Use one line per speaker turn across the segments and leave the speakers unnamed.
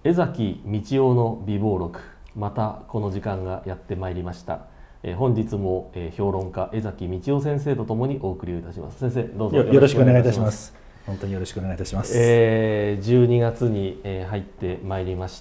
江崎道夫の美貌録、またこの時間がやってまいりました。本日も評論家江崎道夫先生とともにお送りをいたします。先生、どうぞ
よろしくお願いいたします。本当によろしくお願いいたします。
12月に入ってまいりまして、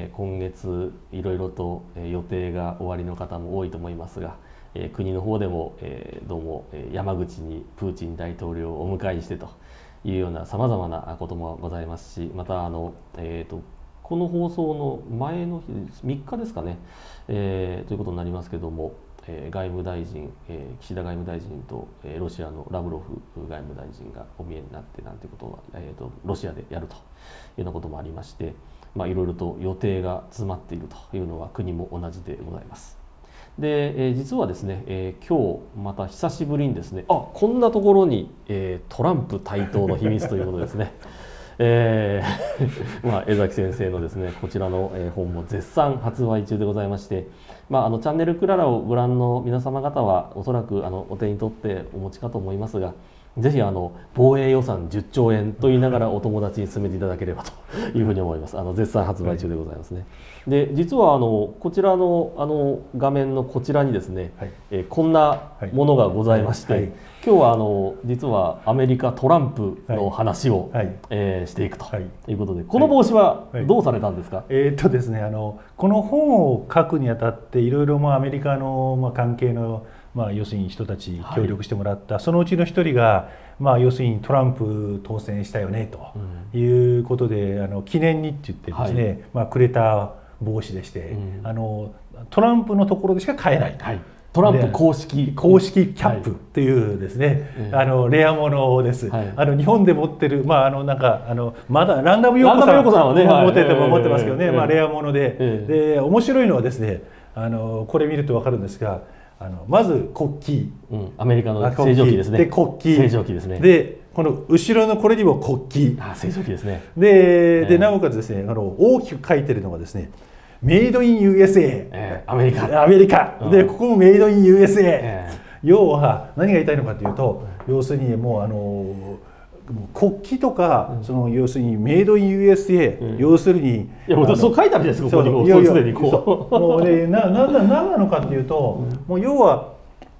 今月いろいろと予定がおありの方も多いと思いますが、国の方でもどうも山口にプーチン大統領をお迎えしてというようなさまざまなこともございますし、またこの放送の前の日3日ですかね、ということになりますけども、外務大臣、岸田外務大臣とロシアのラブロフ外務大臣がお見えになってなんてことが、ロシアでやるというようなこともありまして、いろいろと予定が詰まっているというのは国も同じでございます。で、実はですね、今日また久しぶりにですね、こんなところに、トランプ台頭の秘密ということですね。江崎先生のですねこちらの本も絶賛発売中でございまして、チャンネルクララをご覧の皆様方はおそらくお手に取ってお持ちかと思いますが、ぜひ防衛予算10兆円と言いながらお友達に進めていただければというふうに思います。絶賛発売中でございますね。で、実はこちらの画面のこちらにですね、こんなものがございまして、今日は実はアメリカトランプの話をしていくということで、この帽子はどうされたんですか？
ですね、この本を書くにあたっていろいろアメリカの関係の要するに人たち協力してもらった、そのうちの一人が、要するにトランプ当選したよねということで、記念にって言ってですね、くれた帽子でして、トランプのところでしか買えない。
トランプ公式
キャップっていうですね、レアものです。日本で持ってるまだランダム陽子さんはね持ってますけどね、レアもので、面白いのはですね、これ見ると分かるんですが、まず国旗、
アメリカの星条旗ですね。
で国旗、
星条旗ですね。
でこの後ろのこれにも国旗、
星条旗ですね。
でなおかつですね、大きく書いてるのがですね、メイドイン USA、アメリカで、ここもメイドイン USA、要は何が言いたいのかというと、要するにもう国旗とか、要するにメイドイン USA、要するに
そう書いてあるじゃないですか、ここにもうすでにこう。
もうね、何なのかというと、もう要は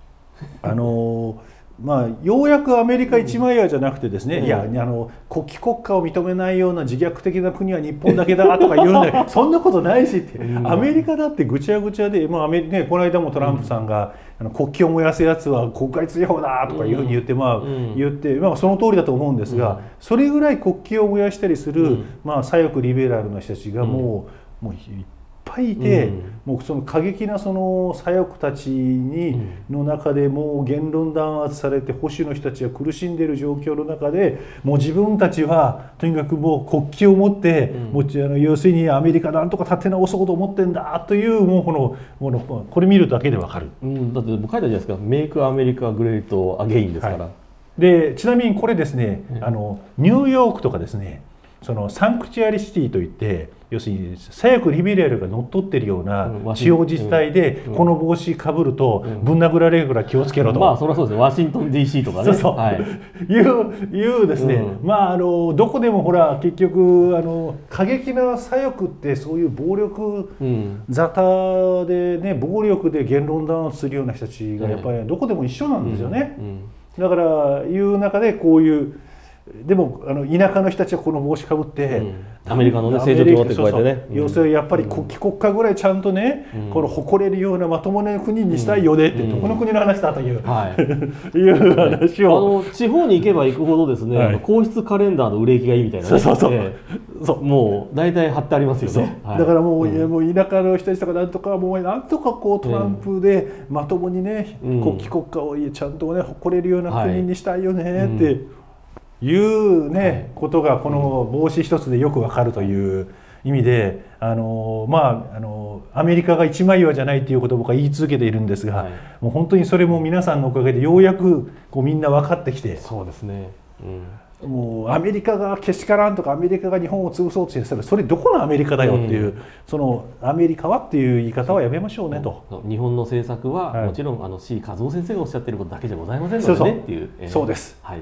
ようやくアメリカ一枚岩じゃなくてですね、いや国旗国家を認めないような自虐的な国は日本だけだとか言うんだけど、そんなことないしって、アメリカだってぐちゃぐちゃで、この間もトランプさんが国旗を燃やすやつは国外追放だとかいうふうに言ってその通りだと思うんですが、それぐらい国旗を燃やしたりする左翼リベラルな人たちがもういっぱいいて、もうその過激なその左翼たちの中でもう言論弾圧されて保守の人たちが苦しんでいる状況の中で、もう自分たちはとにかくもう国旗を持って、要するにアメリカなんとか立て直そうと思ってんだという、もうこれ見るだけでわかる。
だって書いたじゃないですか、メイクアメリカグレートアゲインですから。
でちなみにこれですね、ニューヨークとかですね、そのサンクチュアリシティといって、要するに左翼リベラルが乗っ取ってるような地方自治体で、この帽子かぶるとぶん殴られるから気をつけろと、
そりゃそうですね、ワシントン DC とかね、
いうですね、どこでもほら結局過激な左翼ってそういう暴力沙汰でね、暴力で言論弾圧するような人たちがやっぱりどこでも一緒なんですよね。だからいう中でこういうでも田舎の人たちはこの帽子かぶって、
アメリカのね、政治を持ってこうやってね、
要するにやっぱり国旗国家ぐらいちゃんとね、この誇れるようなまともな国にしたいよねって、どこの国の話だといういう話を、
地方に行けば行くほどですね、皇室カレンダーの売れ行きがいいみたいな、もう大体貼ってありますよね。
だからもう田舎の人たちとかなんとかこうトランプでまともにね、国旗国家をちゃんとね誇れるような国にしたいよねっていうね、ことがこの帽子一つでよくわかるという意味で、アメリカが一枚岩じゃないということを僕は言い続けているんですが、もう本当にそれも皆さんのおかげでようやくこうみんな分かってきて、
そうですね、
もうアメリカがけしからんとか、アメリカが日本を潰そうとしてる、それどこのアメリカだよっていう、そのアメリカはっていう言い方はやめましょうねと。
日本の政策はもちろんC 和夫先生がおっしゃっていることだけじゃございませんのでねっていう。
そうです。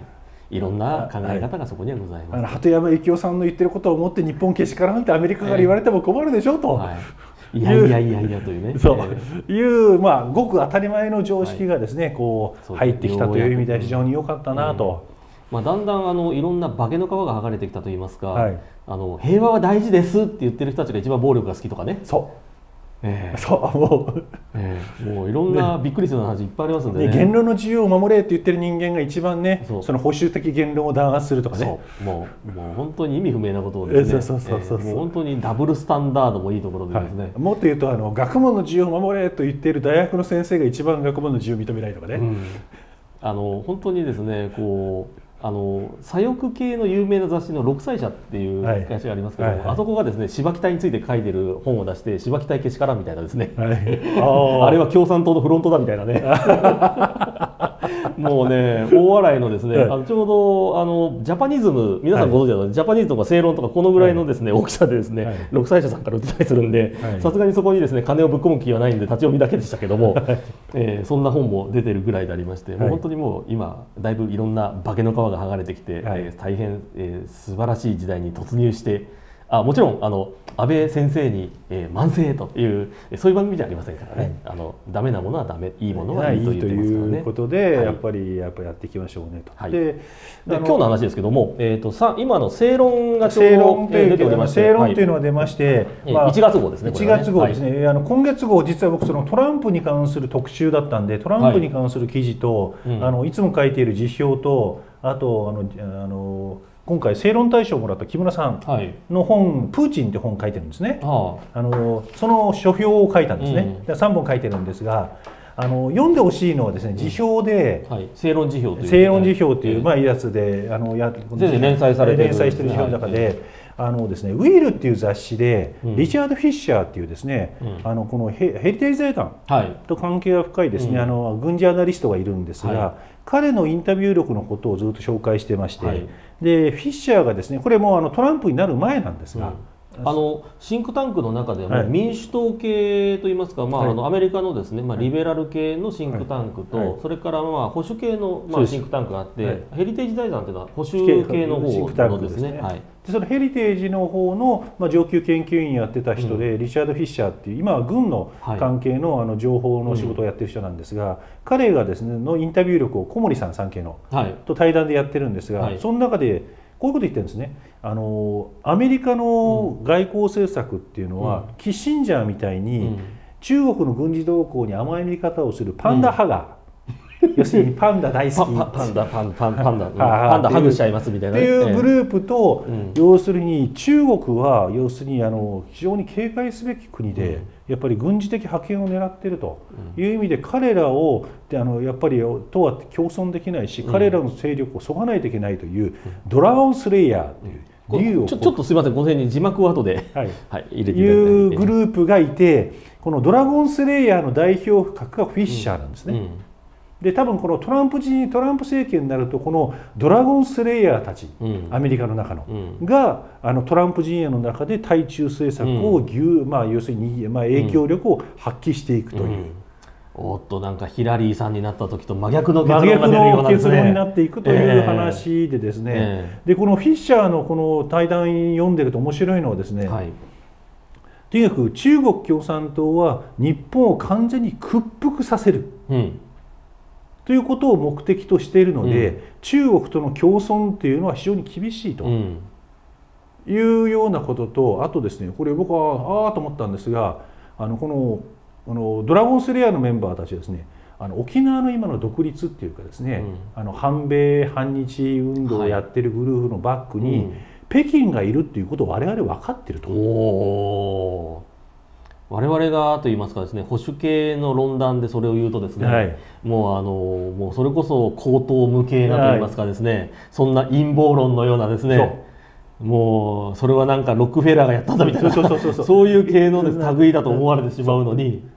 いろんな考え方がそこにはございます。
鳩山幸夫さんの言ってることを思って日本けしからんってアメリカから言われても困るでしょと。
いやいやいやいやというね、
そういうまあごく当たり前の常識がですね、こう入ってきたという意味では非常に良かったなと。
まあだんだんいろんな化けの皮が剥がれてきたといいますか、平和は大事ですって言ってる人たちが一番暴力が好きとかね。
そうも
ういろんなびっくりする話いっぱいありますんでね。
言論の自由を守れって言ってる人間が一番ね、その保守的言論を弾圧するとかね。
もう本当に意味不明なことをですね、もう本当にダブルスタンダードもいいところでですね、
もっと言うと学問の自由を守れと言っている大学の先生が一番学問の自由を認めないとかね。
本当にですね、こう左翼系の有名な雑誌の六歳社っていう会社がありますけど、あそこがですね柴木隊について書いてる本を出して柴木隊けしからんみたいなですね、あれは共産党のフロントだみたいなねもうね大笑いのですね、ちょうどジャパニズム皆さんご存知だと、ジャパニズムとか正論とかこのぐらいのですね大きさでですね六歳社さんから売ってたりするんで、さすがにそこにですね金をぶっ込む気はないんで立ち読みだけでしたけども、そんな本も出てるぐらいでありまして、もう本当にもう今だいぶいろんな化けの皮が剥がれてきて、大変素晴らしい時代に突入して、もちろん安倍先生に慢性というそういう番組じゃありませんからね、ダメなものはダメ、いいものはいいと言ってますからね。
ということで、やっぱりやっていきましょうねと。
で今日の話ですけども、今の正論がちょうど出ておりまして、
正論というのが出まして、
1月号ですね。
1月号ですね。今月号実は僕そのトランプに関する特集だったんで、トランプに関する記事といつも書いている辞表と、あと今回正論大賞をもらった木村さんの本「プーチン」って本を書いてるんですね。その書評を書いたんですね。3本書いてるんですが、読んでほしいのはですね、辞表で
正論辞表
というまあやつで
連載
してる辞表の中で。ですね、ウィールっていう雑誌で、リチャード・フィッシャーっていうですね、このヘリテージ財団と関係が深いですね、軍事アナリストがいるんですが、彼のインタビュー力のことをずっと紹介してまして、でフィッシャーがですね、これもトランプになる前なんですが、
シンクタンクの中でも民主党系といいますか、アメリカのですね、リベラル系のシンクタンクと、それから保守系のシンクタンクがあって、ヘリテージ財団というのは保守系の方のですね。
そのヘリテージの方の上級研究員やってた人で、リチャード・フィッシャーっていう今は軍の関係の情報の仕事をやってる人なんですが、彼がですねのインタビュー力を小森さん産経のと対談でやってるんですが、その中でこういうこと言ってるんですね。アメリカの外交政策っていうのは、キッシンジャーみたいに中国の軍事動向に甘い見方をするパンダ派が、要するにパンダ大好き、
パンダハグしちゃいますみたいな
っていうグループと、要するに中国は要するに非常に警戒すべき国で、やっぱり軍事的覇権を狙っているという意味で、彼らをやっぱりとは共存できないし、彼らの勢力をそがないといけないというドラゴンスレイヤーという。
ちょっとすみません、この辺に字幕を後で入れていただいて。
いうグループがいて、このドラゴンスレイヤーの代表格がフィッシャーなんですね。で多分このトランプ政権になると、このドラゴンスレイヤーたち、アメリカの中の、がトランプ陣営の中で対中政策を要するに影響力を発揮していくという。
おっと、なんかヒラリーさんになった時と真逆の結論が出るようなですね。
真逆の結論になっていくという話でですね、でこのフィッシャーのこの対談読んでると面白いのはですね、とにかく中国共産党は日本を完全に屈服させる、ということを目的としているので、中国との共存っていうのは非常に厳しいというようなことと、あとですね、これ僕はと思ったんですが、このドラゴンスレイヤーのメンバーたちですね、沖縄の今の独立っていうかですね、反米反日運動をやってるグループのバックに、北京がいるっていうことを我々分かってると。
我々がといいますかですね、保守系の論壇でそれを言うとですね、もうそれこそ高等無形なといいますかですね、そんな陰謀論のようなですね、それはなんかロックフェラーがやったんだみたいな、そういう系の類だと思われてしまうのに、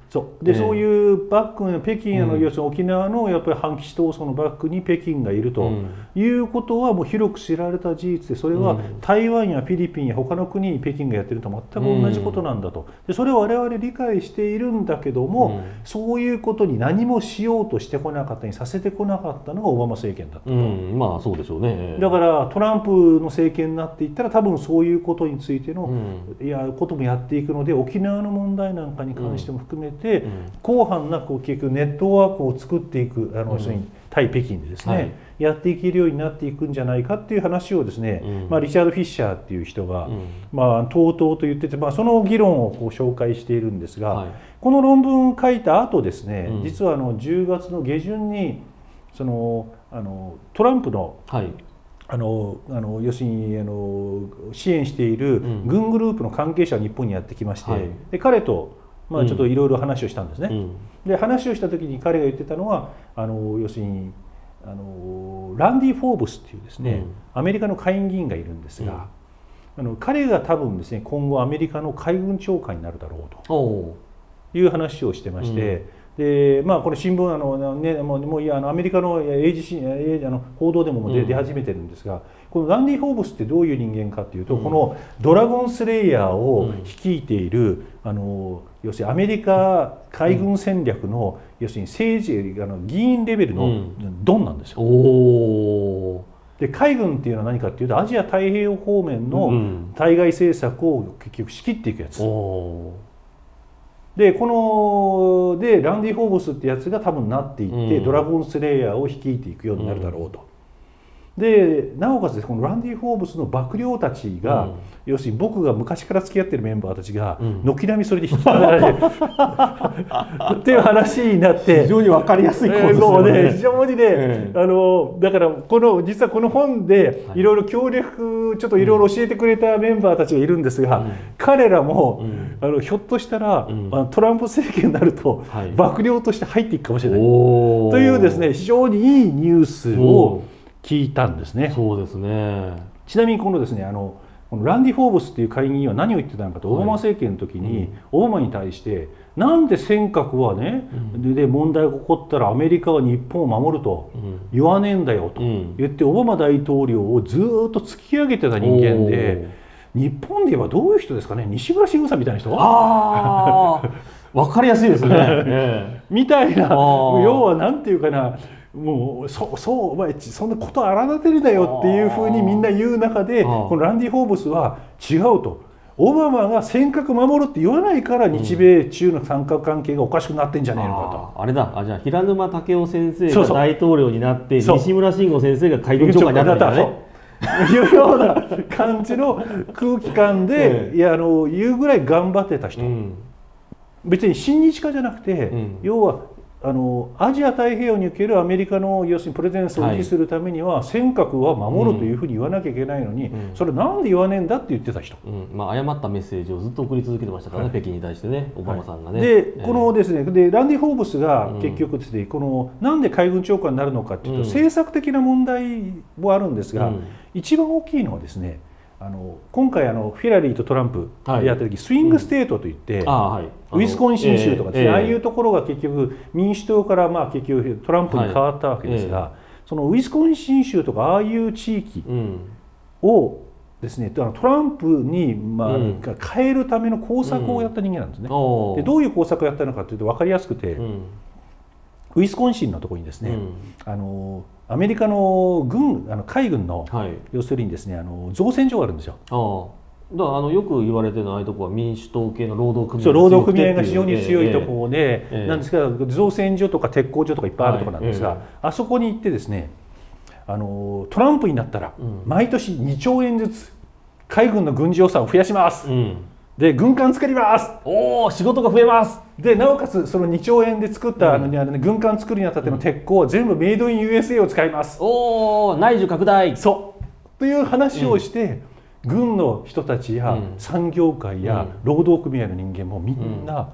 そうで、そういうバックに北京要するに沖縄のやっぱり反基地闘争のバックに北京がいるということはもう広く知られた事実で、それは台湾やフィリピンや他の国に北京がやってると全く同じことなんだと。でそれを我々理解しているんだけども、そういうことに何もしようとしてこなかったにさせてこなかったのがオバマ政権だったと。
まあそうでしょうね。
だからトランプの政権になっていったら多分そういうことについての、こともやっていくので、沖縄の問題なんかに関しても含めて、広範な結局ネットワークを作っていく要するに対北京でですね、やっていけるようになっていくんじゃないかっていう話をですね、リチャード・フィッシャーっていう人が、とうとうと言ってて、その議論を紹介しているんですが、この論文を書いた後ですね、実は10月の下旬にトランプの、要するに支援している軍グループの関係者が日本にやってきまして、で彼とちょっといろいろ話をしたんですね。で話をした時に彼が言ってたのは要するにランディ・フォーブスっていうですね、アメリカの下院議員がいるんですが、彼が多分ですね今後アメリカの海軍長官になるだろうという話をしてまして。でこれ新聞もういやアメリカの報道でも出始めてるんですが、このランディ・フォーブスってどういう人間かっていうと、このドラゴンスレイヤーを率いている要するにアメリカ海軍戦略の要するに政治議員レベルのドンなんですよ。で海軍っていうのは何かっていうと、アジア太平洋方面の対外政策を結局仕切っていくやつ。でランディ・フォーブスってやつが多分なっていって、ドラゴンスレイヤーを率いていくようになるだろうと。でなおかつです、このランディ・フォーブスの幕僚たちが、要するに僕が昔から付き合ってるメンバーたちが軒並みそれで引き上げられるっていう話になって、
非常に分かりやすいことですよね。
非常にね、だから実はこの本でいろいろ協力ちょっといろいろ教えてくれたメンバーたちがいるんですが、彼らもひょっとしたらトランプ政権になると幕僚として入っていくかもしれないというですね、非常にいいニュースを聞いたんですね。
そうですね。
ちなみにこのですねこのランディ・フォーブスっていう会議員は何を言ってたのかと、オバマ政権の時にオバマに対してなんで尖閣はね、で問題が起こったらアメリカは日本を守ると言わねえんだよと言ってオバマ大統領をずっと突き上げてた人間で、日本ではどういう人ですかね、西村慎吾さんみたいな人。
分かりやすいですね。
みたいな、要はなんていうかな、もうお前そんなこと荒立てるなよっていうふうにみんな言う中で、このランディ・フォーブスは違うと、オバマが尖閣守るって言わないから日米中の三角関係がおかしくなってんじゃねえのかと。
あれだ、じゃあ平沼武夫先生が大統領になって、西村慎吾先生が海軍長官になったんだね。
いうような感じの空気感で言うぐらい頑張ってた人、別に親日家じゃなくて、要はアジア太平洋におけるアメリカの要するにプレゼンスを維持するためには尖閣は守るというふうに言わなきゃいけないのに、それなんで言わねえんだって言ってた人、
誤ったメッセージをずっと送り続けてましたからね、北京に対してね、オバマさんがね。
でこのですね、でランディ・フォーブスが結局ですね、このなんで海軍長官になるのかっていうと、政策的な問題もあるんですが、一番大きいのはですね、今回フィラリーとトランプでやった時、スイングステートといって、ウィスコンシン州とかですね、ああいうところが結局民主党から結局トランプに変わったわけですが、そのウィスコンシン州とかああいう地域をですね、トランプに変えるための工作をやった人間なんですね。でどういう工作をやったのかというと分かりやすくて、ウィスコンシンのところにですね、アメリカの海軍の、要するにですね造船所があるんですよ。
だからよく言われてるのは、ああいうところは民主党系の労働組合
労働組合が非常に強いところで、なんですが造船所とか鉄工所とかいっぱいあるところなんですが、あそこに行ってですね、トランプになったら毎年2兆円ずつ海軍の軍事予算を増やします、で軍艦作ります、
仕事が増えます、
でなおかつその2兆円で作った軍艦作るにあたっての鉄鋼は全部メイドイン USA を使います、
内需拡大、
そうという話をして、軍の人たちや産業界や労働組合の人間もみんな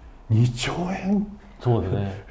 2兆円、
そうですね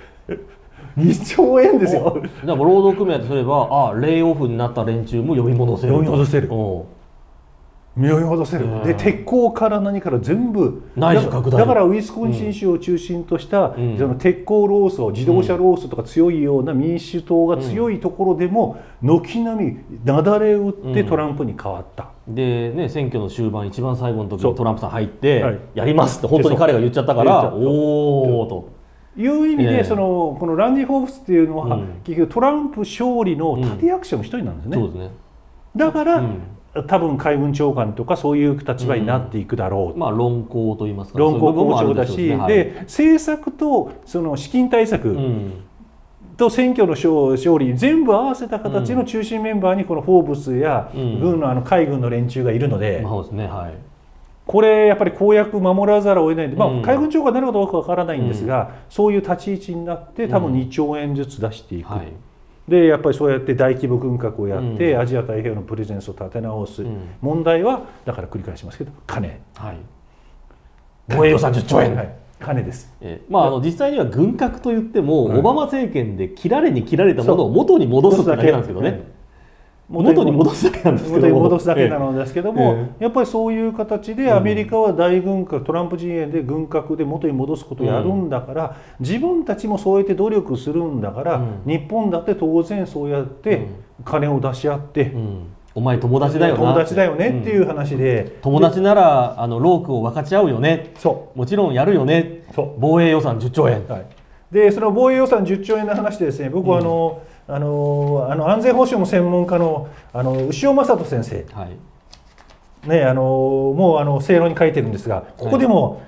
2兆円ですよ。
だから労働組合とすれば、レイオフになった連中も呼び戻せる。
呼び戻せる。 身を戻せる、で鉄鋼から何から全部
内需拡大
だからウィスコンシン州を中心とした、その鉄鋼労組自動車労組とか強いような民主党が強いところでも軒並み雪崩を打ってトランプに変わった。
でね、選挙の終盤一番最後の時にトランプさん入ってやりますって本当に彼が言っちゃったからおおと
いう意味でこのランディ・ホーブスっていうのは結局トランプ勝利の立役者の一人なんですね。
そうですね。
だから多分海軍長官とかそういう立場になっていくだろう、
まあ論考といいますか
論考交渉だし、で政策とその資金対策と選挙の勝利全部合わせた形の中心メンバーにこのフォーブスや軍の海軍の連中がいるので、これやっぱり公約守らざるを得ないんで、まあ海軍長官になるかどうかわからないんですが、そういう立ち位置になって多分2兆円ずつ出していく。でやっぱりそうやって大規模軍拡をやって、アジア太平洋のプレゼンスを立て直す、問題はだから繰り返しますけど金、
防衛予算10兆円、
金です。
まあ実際には軍拡といっても、オバマ政権で切られに切られたものを元に戻すだけなんですけどね。元に戻すだけなんですけど、
元に戻すだけなのですけども、やっぱりそういう形でアメリカは大軍拡、トランプ陣営で軍拡で元に戻すことをやるんだから、自分たちもそうやって努力するんだから、日本だって当然そうやって金を出し合って、
お前友達だよな、
友達だよねっていう話で、
友達ならロークを分かち合うよね、もちろんやるよね、防衛予算10兆円。
でその防衛予算10兆円の話でですね、僕は安全保障の専門家の牛尾正人先生、ね、もう正論に書いてるんですが、ここでも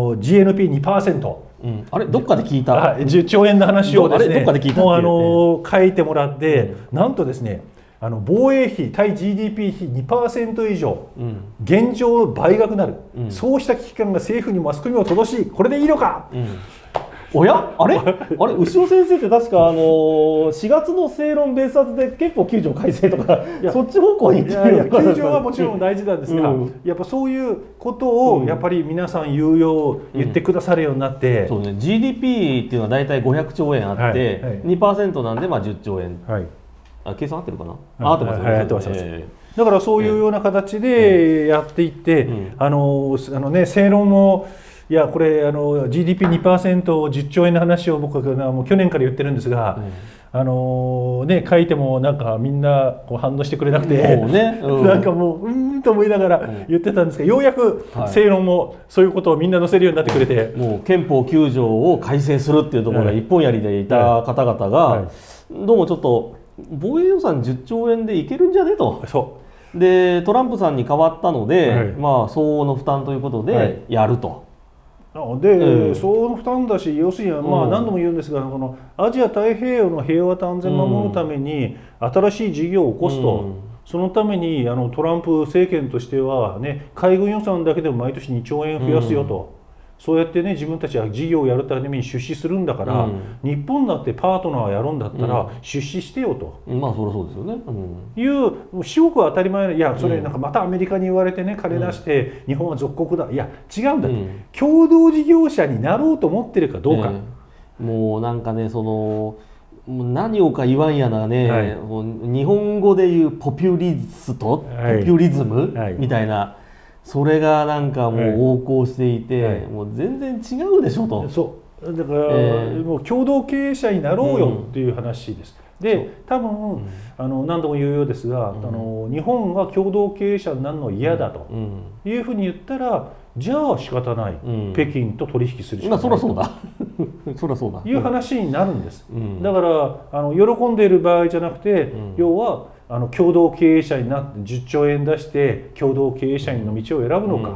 GNP2%、
あれどっかで聞いた
10兆円の話をですね、
どっかで聞いた
もう書いてもらって、なんとですね防衛費対 GDP 比 2% 以上、現状倍額なる、そうした危機感が政府にマスコミを届し、これでいいのか。
おやあれ牛尾先生って確か4月の正論別冊で憲法9条改正とかそっち方向に言ってる。
9条はもちろん大事なんですが、やっぱそういうことをやっぱり皆さん言ってくださるようになって、
そうね、GDP っていうのは大体500兆円あって、2% なんでまあ10兆円、計算合ってるかな、合ってますよね。
だからそういうような形でやっていって、正論もいやこれGDP2% を10兆円の話を僕はもう去年から言ってるんですが、書いてもなんかみんなこう反応してくれなくて、なんかもうと思いながら言ってたんですけど、ようやく正論もそういうことをみんな載せるようになってくれて、
もう憲法9条を改正するっていうところが一本やりでいた方々がどうもちょっと防衛予算10兆円でいけるんじゃねと。でトランプさんに変わったので、まあ相応の負担ということでやると。
で、相応の負担だし、要するにまあ何度も言うんですが、このアジア太平洋の平和と安全を守るために新しい事業を起こすと、そのためにトランプ政権としてはね、海軍予算だけでも毎年2兆円増やすよと、そうやってね自分たちは事業をやるために出資するんだから、日本だってパートナーやるんだったら出資してよと、
まあそりゃそうですよね、
いう至極当たり前の、いやそれなんかまたアメリカに言われてね、金出して日本は属国だ、いや違うんだって、共同事業者になろうと思ってるかどうか、
もうなんかね何をか言わんやなね、日本語でいうポピュリズムみたいな。それがなんかもう横行していて、もう全然違うでしょと。
そうだから、もう共同経営者になろうよっていう話です。で多分何度も言うようですが、日本が共同経営者になるのは嫌だというふうに言ったら、じゃあ仕方ない、北京と取引するしかない、
そりゃそうだそりゃそうだ
いう話になるんです。だから喜んでいる場合じゃなくて、要は共同経営者になって10兆円出して共同経営者の道を選ぶのか、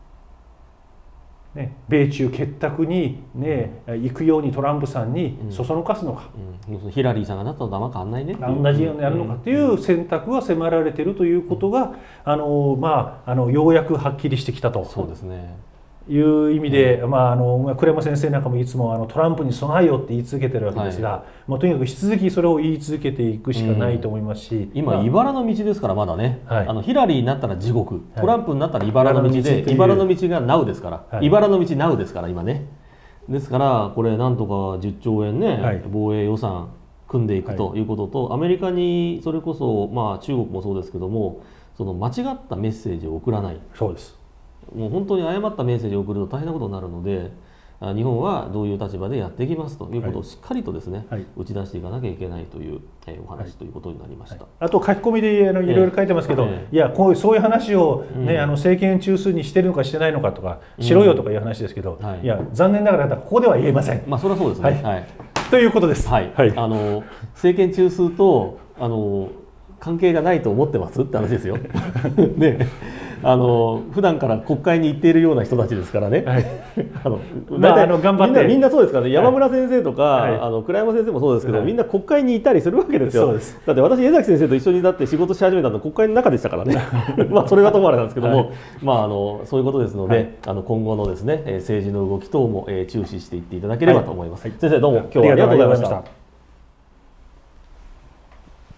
米中結託に、行くようにトランプさんにそそのかすのか、
ヒラリーさんがなったのとあんま変わんないねっていう、
同じようにやるのかっていう選択は迫られているということが、ようやくはっきりしてきたと。
そうですね。
いう意味で、栗山先生なんかもいつもトランプに備えよって言い続けてるわけですが、とにかく引き続きそれを言い続けていくしかないと思いますし、
今茨の道ですからまだね、ヒラリーになったら地獄、トランプになったら茨の道で、茨の道がナウですから、茨の道ナウですから今ね。ですからこれなんとか10兆円ね、防衛予算組んでいくということと、アメリカにそれこそ中国もそうですけども、 その間違ったメッセージを送らない。
そうです。
もう本当に誤ったメッセージを送ると大変なことになるので、日本はどういう立場でやっていきますということをしっかりとですね、打ち出していかなきゃいけないというお話ということになりました。
あと書き込みでいろいろ書いてますけど、いやそういう話を、ね、政権中枢にしてるのかしてないのかとかしろよとかいう話ですけど、いや残念ながらここでは言えません。
まあそれはそうですね。はい、
ということです。
はい。政権中枢と関係がないと思ってますって話ですよ。ね。普段から国会に行っているような人たちですからね。頑張ってみんなそうですからね。山村先生とか倉山先生もそうですけど、みんな国会にいたりするわけですよ。だって私江崎先生と一緒になって仕事し始めたの国会の中でしたからね。まあそれはともあれなんですけども、まあそういうことですので、今後のですね政治の動き等も注視していっていただければと思います。先生どうも今日はありがとうございました。